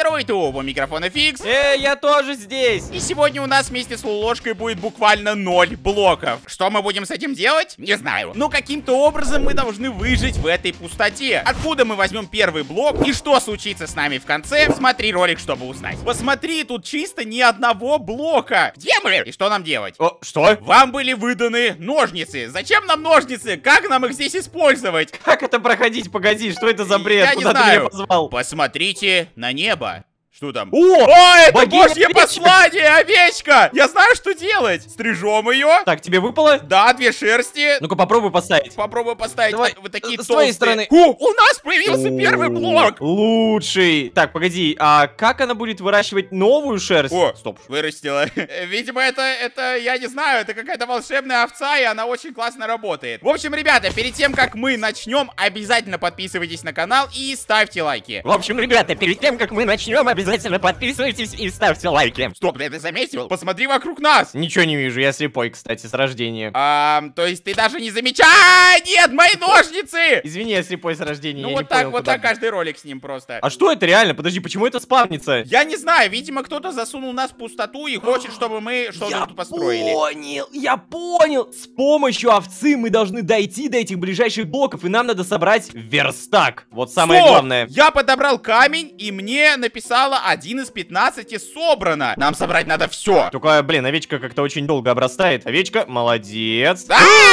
Здорово, ютуб, у микрофона Фикс. Я тоже здесь. И сегодня у нас вместе с Лулошкой будет буквально 0 блоков. Что мы будем с этим делать? Не знаю. Но каким-то образом мы должны выжить в этой пустоте. Откуда мы возьмем первый блок и что случится с нами в конце? Смотри ролик, чтобы узнать. Посмотри, тут чисто ни одного блока. Где мы? И что нам делать? Что? Вам были выданы ножницы. Зачем нам ножницы? Как нам их здесь использовать? Как это проходить? Погоди, что это за бред? Я не Куда ты знаю. меня позвал? Посмотрите на небо. Что там? О, это богиня божье овечка! послание, овечка! Я знаю, что делать. Стрижем ее. Так, тебе выпало? Да, 2 шерсти. Ну-ка, попробуй поставить. Попробую поставить. Давай, Вот такие с твоей толстые. стороны. У нас появился первый блок. Лучший. Так, погоди, а как она будет выращивать новую шерсть? О, Стоп. вырастила. Видимо, это, я не знаю, это какая-то волшебная овца, и она очень классно работает. В общем, ребята, перед тем, как мы начнем, обязательно подписывайтесь на канал и ставьте лайки. В общем, ребята, перед тем, как мы начнем, обязательно подписывайтесь и ставьте лайки. Стоп, ты это заметил? Посмотри вокруг нас. Ничего не вижу, я слепой, кстати, с рождения. То есть ты даже не замечаешь? Нет, мои ножницы! Извини, я слепой с рождения. Ну я вот не так, понял, вот куда. так каждый ролик с ним просто. А что это реально? Подожди, почему это спавнится? Я не знаю, видимо, кто-то засунул нас в пустоту и хочет, чтобы мы что-то тут построили. Я понял! С помощью овцы мы должны дойти до этих ближайших блоков, и нам надо собрать верстак. Вот самое Стоп! главное. Я подобрал камень, и мне написало 1 из 15 собрано. Нам собрать надо все. Только, блин, овечка как-то очень долго обрастает. Овечка, молодец.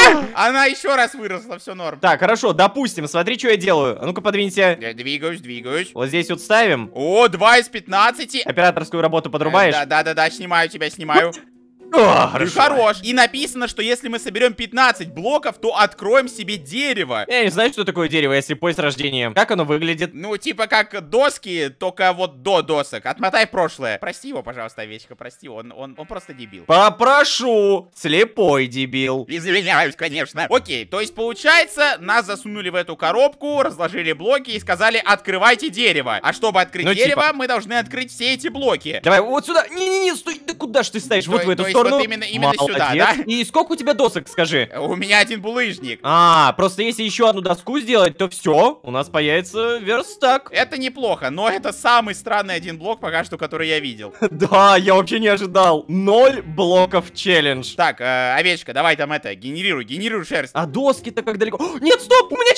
Она еще раз выросла, все норм. Так, хорошо, допустим, смотри, что я делаю. А ну-ка, подвинься. Я двигаюсь. Вот здесь вот ставим. О, 2 из 15. Операторскую работу подрубаешь? Да, снимаю тебя, снимаю. О, Ты хорош. И написано, что если мы соберем 15 блоков, то откроем себе дерево. Я не знаю, что такое дерево, я слепой с рождения. Как оно выглядит? Ну, типа как доски, только вот до досок. Отмотай в прошлое. Прости его, пожалуйста, овечка, прости. Он просто дебил. Попрошу, слепой дебил. Извиняюсь, конечно. Окей, то есть получается, нас засунули в эту коробку, разложили блоки и сказали, открывайте дерево. А чтобы открыть Ну, дерево, типа. мы должны открыть все эти блоки. Давай, вот сюда. Не, стой, да куда ж ты ставишь? Вот в эту то есть сторону. вот именно сюда, Молодец. да? И сколько у тебя досок, скажи? У меня 1 булыжник. Просто если еще одну доску сделать, то все, у нас появится верстак. Это неплохо, но это самый странный 1 блок пока что, который я видел. Да, я вообще не ожидал. 0 блоков челлендж. Так, овечка, давай там генерируй шерсть. А доски-то как далеко? Нет, стоп, у меня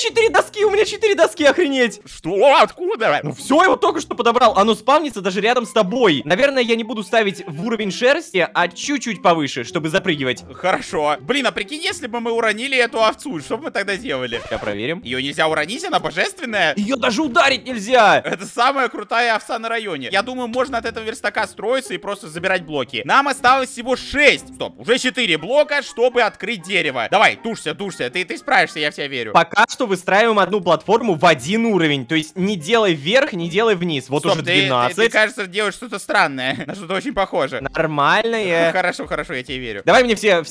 4 доски, охренеть. Что? Откуда? Ну все, я вот только что подобрал. Оно спавнится даже рядом с тобой. Наверное, я не буду ставить в уровень шерсти, а чуть-чуть повыше, чтобы запрыгивать. Хорошо. Блин, а прикинь, если бы мы уронили эту овцу, что бы мы тогда делали? Сейчас проверим. Ее нельзя уронить, она божественная. Ее даже ударить нельзя. Это самая крутая овца на районе. Я думаю, можно от этого верстака строиться и просто забирать блоки. Нам осталось всего 6. Стоп, уже 4 блока, чтобы открыть дерево. Давай, тушься. Ты справишься, я в тебя верю. Пока что выстраиваем одну платформу в 1 уровень. То есть не делай вверх, не делай вниз. Вот Стоп, уже 12. ты, кажется, делаешь что-то странное. На что-то очень похоже. Нормальное. Хорошо, я тебе верю. Давай мне все,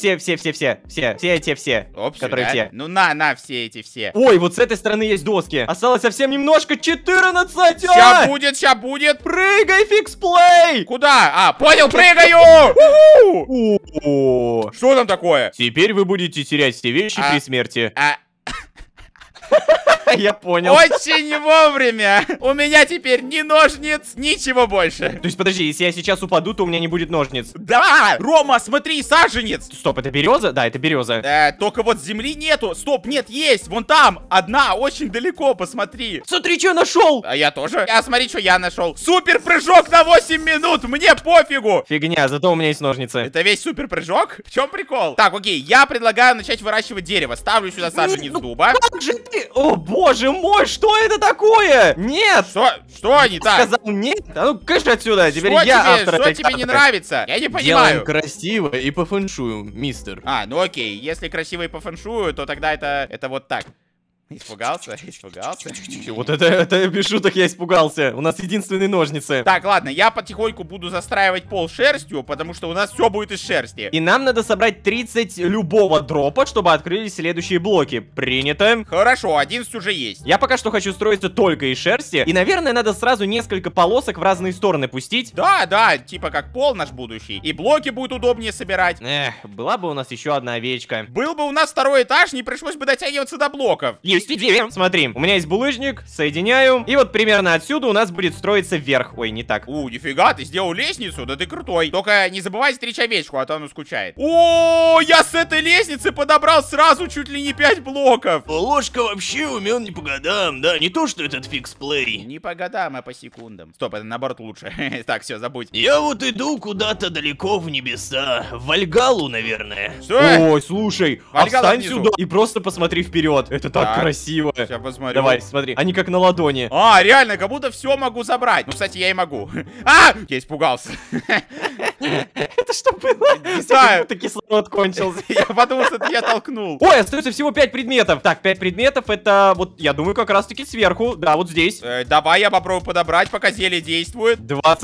Опс, которые да? все. Ну на все эти все. Ой, вот с этой стороны есть доски. Осталось совсем немножко, 14. Ща будет. Прыгай, фиксплей. Куда? Понял, прыгаю! О, Что там такое? теперь вы будете терять все вещи при смерти. Я понял. Очень вовремя. У меня теперь ни ножниц, ничего больше. То есть, подожди, если я сейчас упаду, то у меня не будет ножниц. Да! Рома, смотри, саженец. Стоп, это береза? Да, это береза. Только вот земли нету. Стоп, нет, есть. Вон там. Одна, очень далеко, посмотри. Смотри, что я нашел. А я тоже. Смотри, что я нашел. Супер прыжок на 8 минут. Мне пофигу. Фигня, зато у меня есть ножницы. Это весь супер прыжок? В чем прикол? Так, окей, я предлагаю начать выращивать дерево. Ставлю сюда саженец дуба. Как же ты? О, боже мой, что это такое? Нет! Что не так? Сказал нет? А ну, кэш отсюда, теперь Что я тебе, автор что этой тебе не карты. нравится? Я не Делаем понимаю. красиво и по фэншую, мистер. Ну окей, если красиво и по фэншую, то тогда это вот так. Испугался? Вот это без шуток я испугался. У нас единственные ножницы. Так, ладно, я потихоньку буду застраивать пол шерстью, потому что у нас все будет из шерсти. И нам надо собрать 30 любого дропа, чтобы открылись следующие блоки. Принято. Хорошо, 11 уже есть. Я пока что хочу строиться только из шерсти. И, наверное, надо сразу несколько полосок в разные стороны пустить. Да, типа как пол наш будущий. И блоки будет удобнее собирать. Эх, была бы у нас еще одна овечка. Был бы у нас 2-й этаж, не пришлось бы дотягиваться до блоков. есть идея. Смотри, у меня есть булыжник, соединяю, и вот примерно отсюда у нас будет строиться вверх. Ой, не так. Нифига, ты сделал лестницу? Да ты крутой. Только не забывай стричь овечку, а то она скучает. О, я с этой лестницы подобрал сразу чуть ли не 5 блоков. Ложка вообще умен не по годам, да, не то что этот фикс-плей. Не по годам, а по секундам. Стоп, это наоборот лучше. Так, все, забудь. Я вот иду куда-то далеко в небеса, в Вальгалу, наверное. Что? Ой, слушай, Вальгалла встань внизу. сюда и просто посмотри вперед. Это так Так. красиво. Сейчас посмотрю. Давай, смотри, они как на ладони. А, реально, как будто все могу забрать. Ну, кстати, я и могу. А! Я испугался. Это что было? Не знаю. Как будто кислород кончился. Я подумал, что это я толкнул. Ой, остается всего 5 предметов. Так, 5 предметов, это вот, я думаю, как раз-таки сверху. Да, вот здесь. Давай я попробую подобрать, пока зелье действует.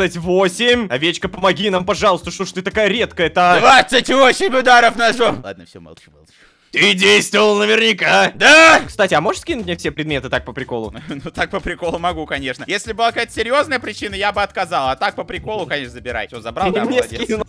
28. Овечка, помоги нам, пожалуйста. Что ж ты такая редкая-то? 28 ударов ножом. Ладно, все, молчу. Ты действовал наверняка. Да! Кстати, а можешь скинуть мне все предметы так по приколу? Ну так по приколу могу, конечно. Если была какая-то серьезная причина, я бы отказал. А так по приколу, конечно, забирай. Все, забрал, Ты да, мне молодец. скинул.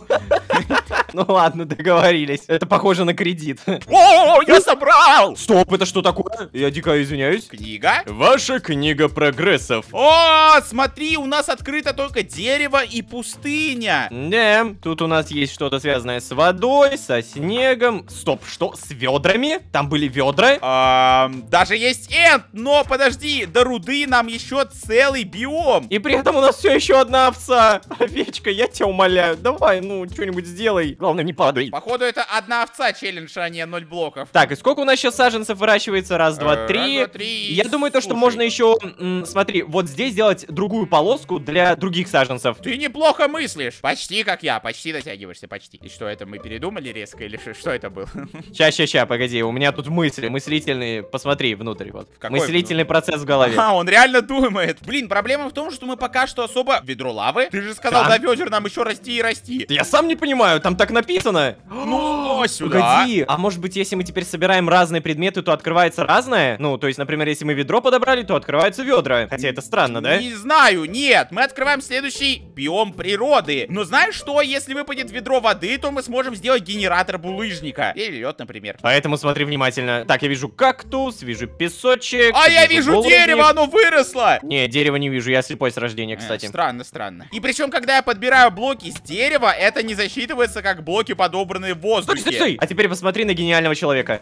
Ну ладно, договорились. Это похоже на кредит. О, я собрал! Стоп, это что такое? Я дико извиняюсь. Книга? Ваша книга прогрессов. О, смотри, у нас открыто только дерево и пустыня. Да, тут у нас есть что-то связанное с водой, со снегом. Стоп, что? С ведрами? Там были ведра? Даже есть энд, но подожди, до руды нам еще целый биом. И при этом у нас все еще одна овца. Овечка, я тебя умоляю, давай, ну, что-нибудь сделай. Главное, не падай. Походу, это одна овца челлендж, а не 0 блоков. Так, и сколько у нас сейчас саженцев выращивается? Раз, два, три. Раз, два, три. Я думаю, то, что Слушай. можно еще, смотри, вот здесь сделать другую полоску для других саженцев. Ты неплохо мыслишь. Почти как я, почти дотягиваешься, почти. И что, это мы передумали резко или что это было? Ща, погоди, у меня тут мыслительные, посмотри внутрь, вот. какой Мыслительный процесс в голове. А, он реально думает. Блин, проблема в том, что мы пока что особо... Ведро лавы? Ты же сказал, Да. до ведер нам еще расти и расти. Я сам не понимаю, там так написано. Ну, сюда. Погоди, а может быть, если мы теперь собираем разные предметы, то открывается разное? Ну, то есть, например, если мы ведро подобрали, то открываются ведра. Хотя это странно, да? Не знаю, нет. Мы открываем следующий биом природы. Но знаешь что? Если выпадет ведро воды, то мы сможем сделать генератор булыжника. Или лед, например. Поэтому смотри внимательно. Так, я вижу кактус, вижу песочек. А я вижу булыжник. дерево, оно выросло. Не, дерева не вижу, я слепой с рождения, кстати. Странно, странно. И причем, когда я подбираю блоки с дерева, это не засчитывается как блоки, подобранные в воздухе. Стой! А теперь посмотри на гениального человека.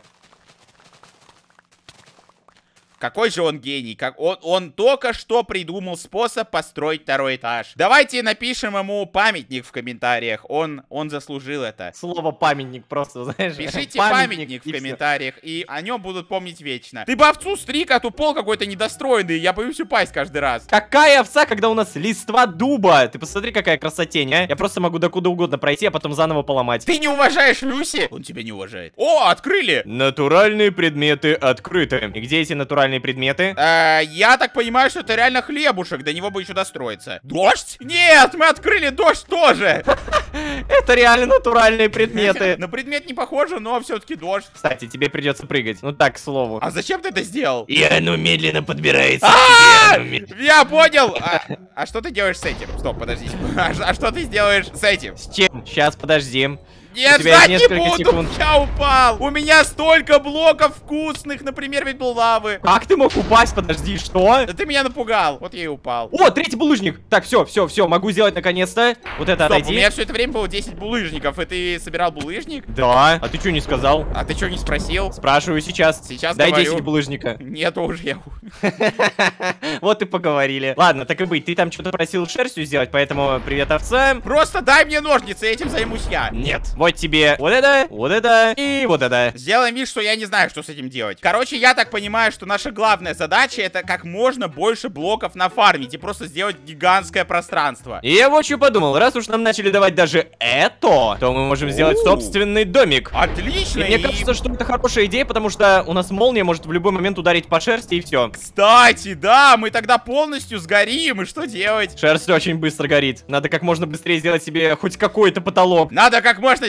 Какой же он гений, как он только что придумал способ построить второй этаж. Давайте напишем ему памятник в комментариях, он заслужил это. Слово памятник просто, знаешь. Пишите памятник в и всё. комментариях, и о нем будут помнить вечно. Ты бы овцу стриг, а то пол какой-то недостроенный, я боюсь упасть каждый раз. Какая овца, когда у нас листва дуба? Ты посмотри, какая красотень, а? Я просто могу докуда угодно пройти, а потом заново поломать. Ты не уважаешь Люси? Он тебя не уважает. О, открыли! Натуральные предметы открыты. И где эти натуральные предметы? Я так понимаю, что это реально хлебушек, до него бы еще достроиться. Дождь? Нет, мы открыли дождь тоже. Это реально натуральные предметы. На предмет не похоже, но все-таки дождь. Кстати, тебе придется прыгать. Ну так, к слову. А зачем ты это сделал? И оно медленно подбирается. А, к тебе, оно медленно- я понял. А что ты делаешь с этим? Стоп, подожди. А что ты сделаешь с этим? С чем? Сейчас, подожди. Нет, У тебя ждать есть не несколько буду, секунд. я упал. У меня столько блоков вкусных, например, ведь был лавы. Как ты мог упасть? Подожди, что? Да ты меня напугал, вот я и упал. О, третий булыжник. Так, все, могу сделать наконец-то. Вот это Стоп, у отойди. меня все это время было 10 булыжников, и ты собирал булыжник? Да. А ты что не сказал? А ты что не спросил? Спрашиваю сейчас. Сейчас Дай говорю. 10 булыжника. Нету уже я. Вот и поговорили. Ладно, так и быть, ты там что-то просил шерстью сделать, поэтому привет, овца. Просто дай мне ножницы, этим займусь я. Нет. Вот тебе вот это и вот это. Сделаем вид, что я не знаю, что с этим делать. Короче, я так понимаю, что наша главная задача это как можно больше блоков нафармить и просто сделать гигантское пространство. И я вот что подумал, раз уж нам начали давать даже это, то мы можем сделать собственный домик. Отлично. И мне кажется, что это хорошая идея, потому что у нас молния может в любой момент ударить по шерсти и все. Кстати, да, мы тогда полностью сгорим, и что делать? Шерсть очень быстро горит. Надо как можно быстрее сделать себе хоть какой-то потолок. Надо как можно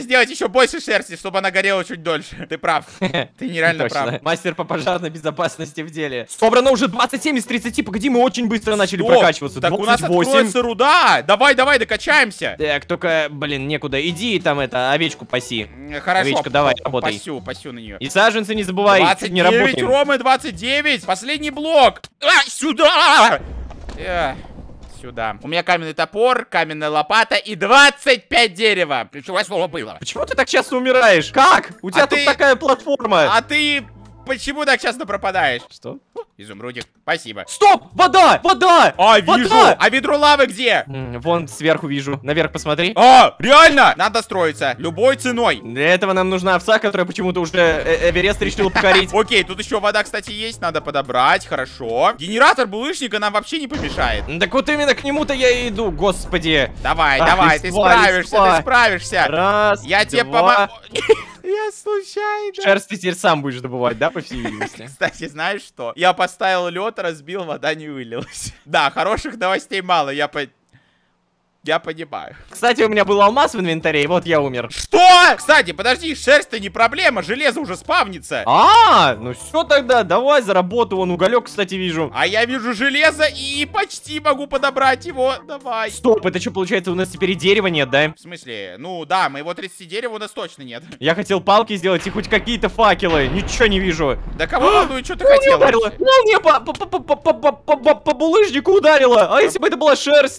сделать еще больше шерсти, чтобы она горела чуть дольше. Ты прав. Ты нереально Точно. прав. Мастер по пожарной безопасности в деле. Собрано уже 27 из 30. Погоди, мы очень быстро начали прокачиваться. Так у нас 28. откроется руда. Давай, докачаемся. Так, только, блин, некуда. Иди там овечку паси. Хорошо. Овечка, давай, работай. Пасю на нее. И саженцы не забывай, чуть не 29, работаем. Ромы, 29. Последний блок. Сюда! Сюда. У меня каменный топор, каменная лопата и 25 дерева. Ключевое слово было. Почему ты так часто умираешь? Как? У тебя тут такая платформа. А ты почему так часто пропадаешь? Что? Изумрудик, спасибо. Стоп! Вода! Вода! А, вижу! Вода! А ведро лавы где? Вон сверху вижу. Наверх посмотри. А, реально! Надо строиться. Любой ценой. Для этого нам нужна овца, которая почему-то уже Эверест решила покорить. Окей, тут еще вода, кстати, есть. Надо подобрать. Хорошо. Генератор булыжника нам вообще не помешает. Так вот именно к нему-то я и иду, господи. Давай, Ах, давай, ты листва, справишься, листва. ты справишься. Раз, Я тебе два. помогу. Я случайно. Шерсть ты теперь сам будешь добывать, да, по всей видимости? Кстати, знаешь что? Я поставил лед, разбил, вода не вылилась. Да, хороших новостей мало, я понимаю. Кстати, у меня был алмаз в инвентаре, и вот я умер. Что? Кстати, подожди, шерсть-то не проблема, железо уже спавнится. Ну все тогда, давай за работу, вон уголек, кстати, вижу. А я вижу железо и почти могу подобрать его. Давай. Стоп, это что, получается, у нас теперь и дерева нет, да? В смысле? Ну да, моего 30 дерева у нас точно нет. Я хотел палки сделать и хоть какие-то факелы, ничего не вижу. Да кого волнует, что ты хотел? Ударила. Молния по булыжнику ударила. А если бы это была шерсть?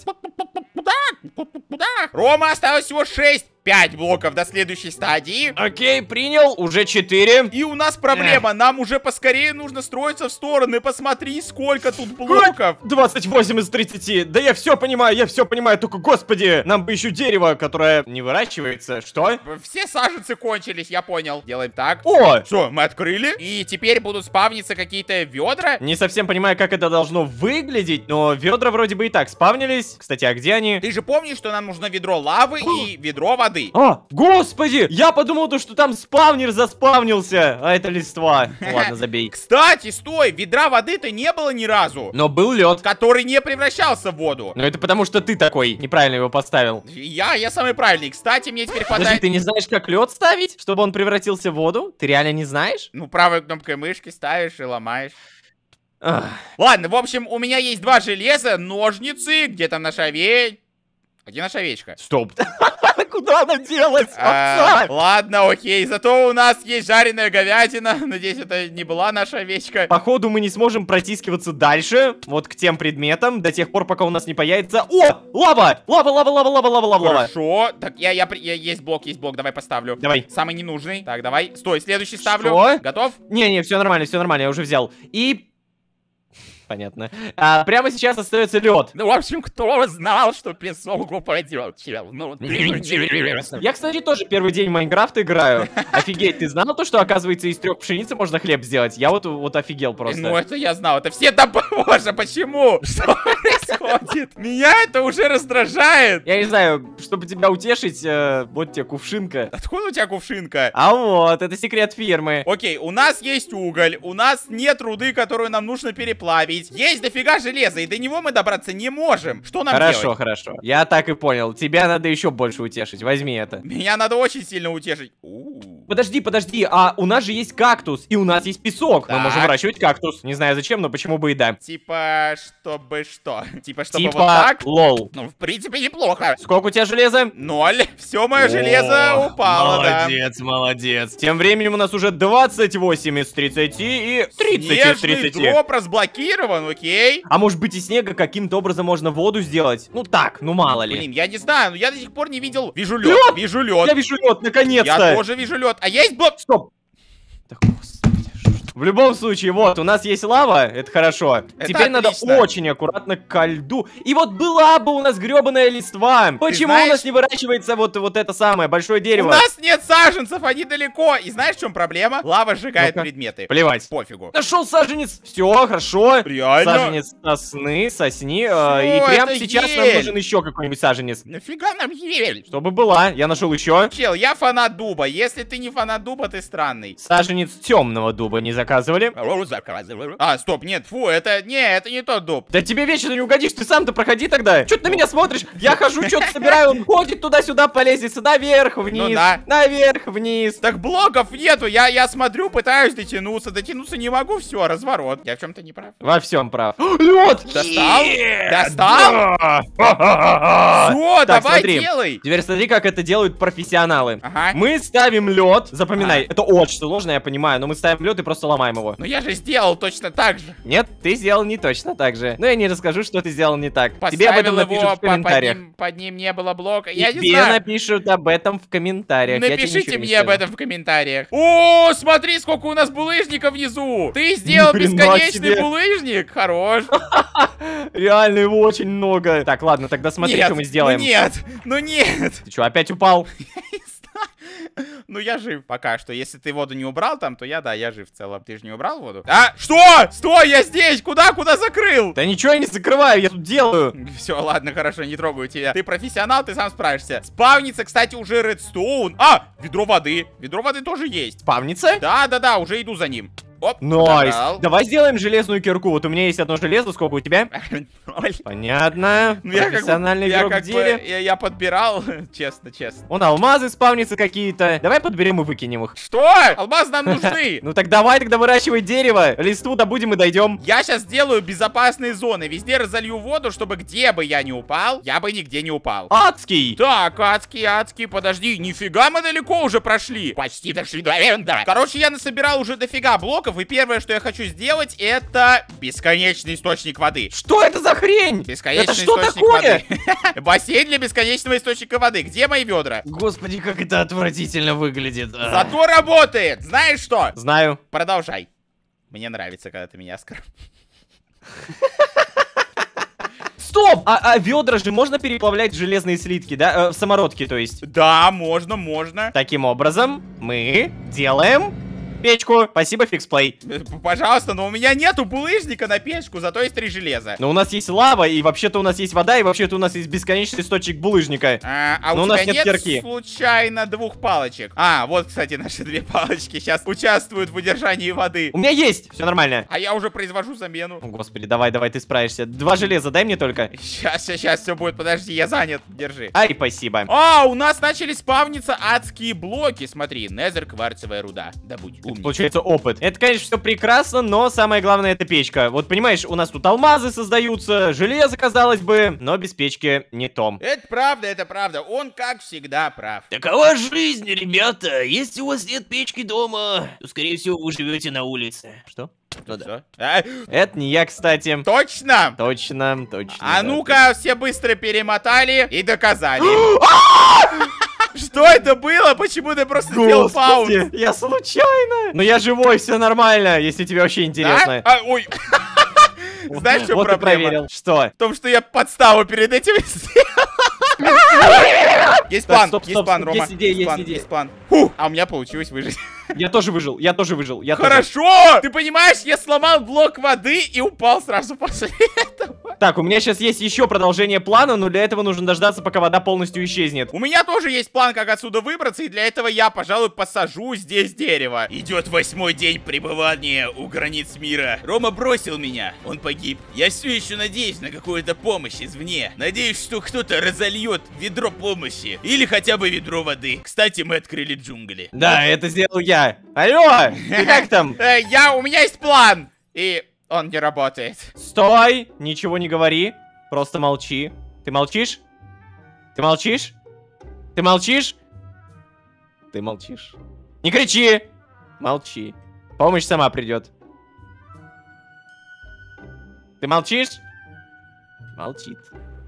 Куда? Рома, осталось всего 5 блоков до следующей стадии. Окей, принял, уже 4. И у нас проблема, нам уже поскорее нужно строиться в стороны. Посмотри, сколько тут блоков. 28 из 30. Да я все понимаю, только, господи, нам бы еще дерево, которое не выращивается. Что? Все саженцы кончились, я понял. Делаем так. О! Все, мы открыли. И теперь будут спавниться какие-то ведра. Не совсем понимаю, как это должно выглядеть, но ведра вроде бы и так спавнились. Кстати, а где они? Ты же помнишь, что нам нужно ведро лавы и ведро воды? Господи! Я подумал, что там спавнер заспавнился, а это листва. Ладно, забей. Кстати, стой, ведра воды-то не было ни разу. Но был лед. Который не превращался в воду. Но это потому, что ты такой неправильно его поставил. Я самый правильный. Кстати, мне теперь Подожди, хватает... ты не знаешь, как лед ставить, чтобы он превратился в воду? Ты реально не знаешь? Ну, правой кнопкой мышки ставишь и ломаешь. Ах. Ладно, в общем, у меня есть 2 железа, ножницы, где там наша овечка. Где наша овечка? Стоп. Куда она делась? Овца! Ладно, окей, зато у нас есть жареная говядина. Надеюсь, это не была наша овечка. Походу, мы не сможем протискиваться дальше, вот к тем предметам, до тех пор, пока у нас не появится... О! Лава! Лава! Хорошо. Так, есть блок, давай поставлю. Давай. Самый ненужный. Так, давай. Стой, следующий ставлю. Что? Готов? Не, все нормально, я уже взял. И... Понятно. Прямо сейчас остается лед. Ну, в общем, кто знал, что песок упадет? Я, кстати, тоже первый день в Майнкрафт играю. Офигеть, ты знал то, что, оказывается, из 3 пшеницы можно хлеб сделать? Я вот офигел просто. Ну, это я знал. Это все там... Боже, почему? Что происходит? Меня это уже раздражает. Я не знаю, чтобы тебя утешить, вот тебе кувшинка. Откуда у тебя кувшинка? А вот, это секрет фирмы. Окей, у нас есть уголь, у нас нет руды, которую нам нужно переплавить. Есть дофига железа, и до него мы добраться не можем. Что нам делать? Хорошо. Я так и понял. Тебя надо еще больше утешить. Возьми это. Меня надо очень сильно утешить. Подожди, а у нас же есть кактус, и у нас есть песок. Мы Так. можем выращивать кактус. Не знаю зачем, но почему бы и да. Типа, чтобы что? Типа, чтобы Типа, вот так? лол. Ну, в принципе, неплохо. Сколько у тебя железа? 0. Все мое железо упало, да. Молодец. Тем временем у нас уже 28 из 30 и 30 из Снежный 30. дроп разблокирован, окей. А может быть, из снега каким-то образом можно воду сделать? Ну так, ну мало ли. Блин, я не знаю, но я до сих пор не видел. Вижу лед, Лёд! вижу Я лед. вижу лед, наконец-то. Я тоже вижу лед. А есть блок? Стоп. Да, господи, что ж. В любом случае, вот, у нас есть лава, это хорошо. Теперь надо отлично. очень аккуратно ко льду. И вот была бы у нас гребаная листва. Почему знаешь- у нас не выращивается вот это самое большое У дерево? нас нет саженцев, они далеко. И знаешь, в чем проблема? Лава сжигает Ну-ка. предметы. Плевать. Пофигу. Нашел саженец. Все, хорошо. Реально? Саженец сосни. И Всё, прямо это сейчас нам ель. нужен еще какой-нибудь саженец. Нафига нам ель? Чтобы была. Я нашел еще. Чел, я фанат дуба. Если ты не фанат дуба, ты странный. Саженец темного дуба, не заказывали. А, стоп, нет, фу, это не тот дуб. Да тебе вечно не угодишь, ты сам-то проходи тогда. Чё ты на меня смотришь? Я хожу, что-то собираю, он ходит туда-сюда по лестнице, наверх, вниз, Ну да. наверх, вниз. Так блоков нету, я смотрю, пытаюсь дотянуться не могу, все, разворот. Я в чем-то не прав. Во всем прав. Лед! Достал? Достал? Все, Так, давай, смотри. делай. Теперь смотри, как это делают профессионалы. Ага. Мы ставим лед, запоминай, это очень сложно, я понимаю, но мы ставим лед и просто ломаем его. Но я же сделал точно так же. Нет, ты сделал не точно так же. Но я не расскажу, что ты сделал не так. Тебе об этом Поставил напишут его, в комментариях. под ним не было блока. Я не Тебе знаю. напишут об этом в комментариях. Я тебе Напишите ничего не мне об скажу. этом в комментариях. О, смотри, сколько у нас булыжников внизу. Ты сделал Ни хрена бесконечный себе. булыжник. Хорош. Реально его очень много. Так, ладно, тогда смотри, Нет, что мы сделаем. Ну нет, ну нет. Ты что, опять упал? Ну я жив пока что. Если ты воду не убрал там, то я жив в целом. Ты же не убрал воду? А, что? Стой, я здесь. Куда закрыл? Да ничего я не закрываю, я тут делаю. Все, ладно, хорошо, не трогаю тебя. Ты профессионал, ты сам справишься. Спавнится, кстати, уже редстоун. А, ведро воды. Ведро воды тоже есть. Спавнится? Да, уже иду за ним. Оп, Найс. забрал. Давай сделаем железную кирку. Вот у меня есть одно железо, сколько у тебя? 0. Понятно. Ну, я как бы- Профессиональный я игрок в как бы- деле. я подбирал, честно. Вон алмазы спавнятся какие-то. Давай подберем и выкинем их. Что? Алмазы нам нужны. Ну так давай тогда выращивать дерево. Листву добудем и дойдем. Я сейчас сделаю безопасные зоны. Везде разолью воду, чтобы где бы я не упал, я бы нигде не упал. Адский. Так, адский, подожди, нифига мы далеко уже прошли. Почти дошли до энда. Короче, я насобирал уже дофига блоков, и первое, что я хочу сделать, это бесконечный источник воды. Что это за хрень? Бесконечный Это что источник такое? воды. Бассейн для бесконечного источника воды. Где мои ведра? Господи, как это отвратительно выглядит. Зато работает. Знаешь что? Знаю. Продолжай. Мне нравится, когда ты меня оскорбляешь. Стоп! А ведра же можно переплавлять в железные слитки, да? В самородки, то есть. Да, можно. Таким образом, мы делаем печку. Спасибо, фиксплей. Пожалуйста, но у меня нету булыжника на печку, зато есть 3 железа. Но у нас есть лава, и вообще-то у нас есть вода, и вообще-то у нас есть бесконечный источник булыжника. А Но у у нас тебя нет нет кирки. случайно 2 палочек? А, вот, кстати, наши 2 палочки сейчас участвуют в удержании воды. У меня есть, все нормально. А я уже произвожу замену. О, господи, давай, ты справишься. 2 железа, дай мне только. Сейчас все будет, подожди, я занят, держи. Ай, спасибо. А, у нас начали спавниться адские блоки, смотри, незер, кварцевая руда. Добудь, умник. Получается опыт. Это, конечно, все прекрасно, но самое главное это печка. Вот понимаешь, у нас тут алмазы создаются, железо, казалось бы, но без печки не то. Это правда, он как всегда прав. Такова жизнь, ребята. Если у вас нет печки дома, то, скорее всего, вы живете на улице. Что? Ну да. Всё? А, Это не я, кстати. точно? Точно. А да, ну-ка, все быстро перемотали и доказали. Что это было? Почему ты просто сделал паузу? Господи, я случайно. Но я живой, все нормально, если тебе вообще интересно. Да? А, ой. Знаешь, в чем Вот и проблема? проверил. Что? В том, что я подставу перед этим сделал. Есть Так, план, стоп, есть план, стоп, Рома. есть идея, есть план, идея. есть план. Фу, а у меня получилось выжить. Я тоже выжил. Я тоже. Хорошо! Ты понимаешь, я сломал блок воды и упал сразу после этого. Так, у меня сейчас есть еще продолжение плана, но для этого нужно дождаться, пока вода полностью исчезнет. У меня тоже есть план, как отсюда выбраться, и для этого я, пожалуй, посажу здесь дерево. Идет 8-й день пребывания у границ мира. Рома бросил меня, он погиб. Я все еще надеюсь на какую-то помощь извне. Надеюсь, что кто-то разольет ведро помощи. Или хотя бы ведро воды. Кстати, мы открыли джунгли. Да, это сделал я. Алло, ты как там? У меня есть план, и он не работает. Стой, ничего не говори, просто молчи. Ты молчишь? Ты молчишь? Ты молчишь? Ты молчишь. Не кричи! Молчи. Помощь сама придет. Ты молчишь? Молчит.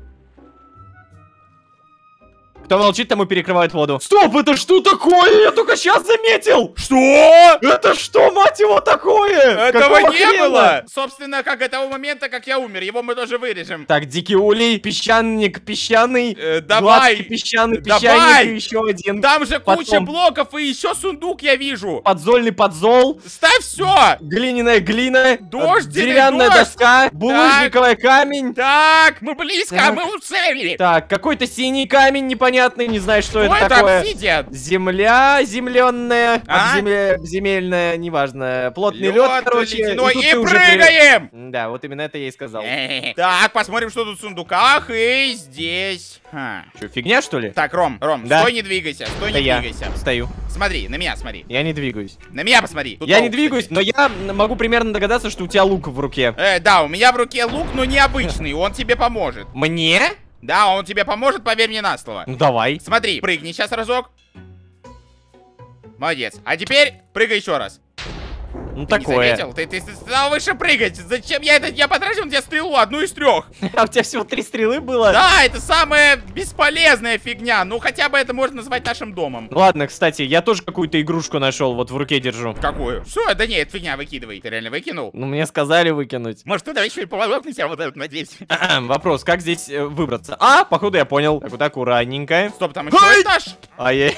Кто молчит, тому перекрывают воду. Стоп, это что такое? Я только сейчас заметил! Что? Это что, мать его, такое? Этого Какого не хрена? было! Собственно, как этого момента, как я умер. Его мы тоже вырежем. Так, дикий улей, песчаник, песчаный, Давай! гладкий песчаный, Давай! песчаник и еще один. Там же куча Потом. блоков и еще сундук я вижу. Подзольный подзол, Ставь все! глиняная глина, Дождь, деревянная дождь. доска, булыжниковый камень. Так, мы близко, Так. мы у цели. Так, какой-то синий камень непонятный. непонятный, не знаю, что Ой, это такое. обсидиан. Земля земленная, А? земельная, неважно. Плотный лед, короче. ледяной, тут и ты уже прыгаем! Да, вот именно это я и сказал. Так, посмотрим, что тут в сундуках. И здесь. Что, фигня, что ли? Так, Ром, Да. стой, не двигайся, стой, Это не я двигайся. стою. Смотри, на меня смотри. Я не двигаюсь. На меня посмотри. Тут Я лук, не двигаюсь, но я могу примерно догадаться, что у тебя лук в руке. кстати. Да, у меня в руке лук, но необычный, он тебе поможет. Мне? Да, он тебе поможет, поверь мне на слово. Ну давай. Смотри, прыгни сейчас разок. Молодец. А теперь прыгай еще раз. Ну Ты не такое. заметил? Ты стал выше прыгать. Зачем я потратил на тебя стрелу, одну из 3. А у тебя всего 3 стрелы было? Да, это самая бесполезная фигня. Ну, хотя бы это можно назвать нашим домом. Ладно, кстати, я тоже какую-то игрушку нашел, вот в руке держу. Какую? Что? Да нет, фигня, выкидывай. Ты реально выкинул? Ну, мне сказали выкинуть. Может, туда еще и поволок на себя вот этот надеть? Вопрос, как здесь выбраться? А, походу я понял. Так вот аккуратненько. Стоп, там еще этаж? Ай-яй.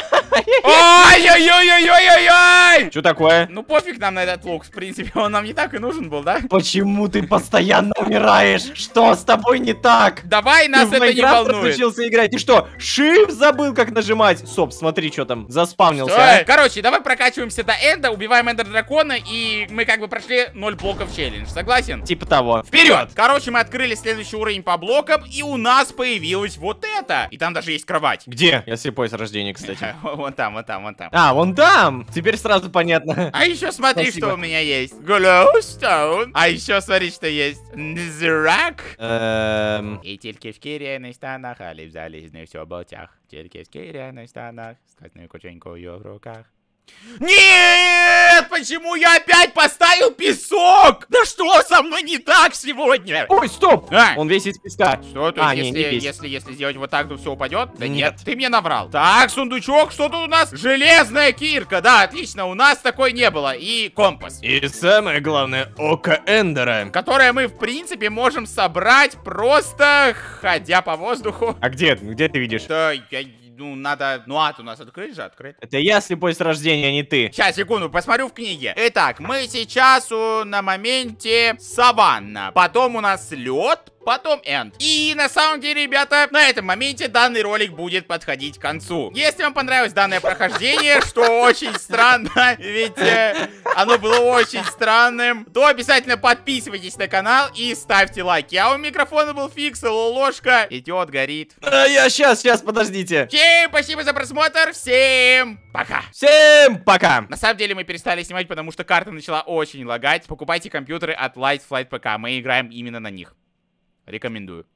Ой-ой-ой-ой-ой-ой! Что такое? Ну, пофиг нам на этот лук, в принципе, он нам не так и нужен был, да? Почему ты постоянно умираешь? Что с тобой не так? Давай, нас Ты в это не Майнкрафт волнует. разучился играть. Ты что, Shift забыл, как нажимать? Стоп, смотри, что там, заспавнился. Стой. Короче, давай прокачиваемся до энда, убиваем эндер дракона, и мы как бы прошли 0 блоков челлендж. Согласен? Типа того. Вперед! Короче, мы открыли следующий уровень по блокам, и у нас появилось вот это. И там даже есть кровать. Где? Я слепой с рождения, кстати. Вон там, вон там, вон там. А, вон там! Теперь сразу понятно. А еще смотри, Спасибо. что у меня есть. Glowstone. А еще смотри, что есть. Netherrack. І тільки в шкіряних станах, але в залізних чоботях. Тільки в шкіряних станах, з красною коченькою в руках. Нет! Почему я опять поставил песок? Да что со мной не так сегодня? Ой, стоп! А. Он весь из песка. Что, то А, есть, не весь. если сделать вот так, то все упадет? Да нет, Нет. ты мне наврал. Так, сундучок, что тут у нас? Железная кирка, да, отлично, у нас такой не было. И компас, И самое главное, око Эндера. которое мы, в принципе, можем собрать просто ходя по воздуху. А где? Где ты видишь? Да, ну, надо... Ну, ад у нас открыть же, открыть. Это я слепой с рождения, а не ты. Сейчас, секунду, посмотрю в книге. Итак, мы сейчас на моменте саванна. Потом у нас лед, потом энд. И на самом деле, ребята, на этом моменте данный ролик будет подходить к концу. Если вам понравилось данное прохождение, что очень странно, ведь оно было очень странным, то обязательно подписывайтесь на канал и ставьте лайки. А у микрофона был Фиксел, ложка идет, горит. А я сейчас, подождите. Всем спасибо за просмотр, всем пока. Всем пока. На самом деле мы перестали снимать, потому что карта начала очень лагать. Покупайте компьютеры от Light Flight ПК, мы играем именно на них. Рекомендую.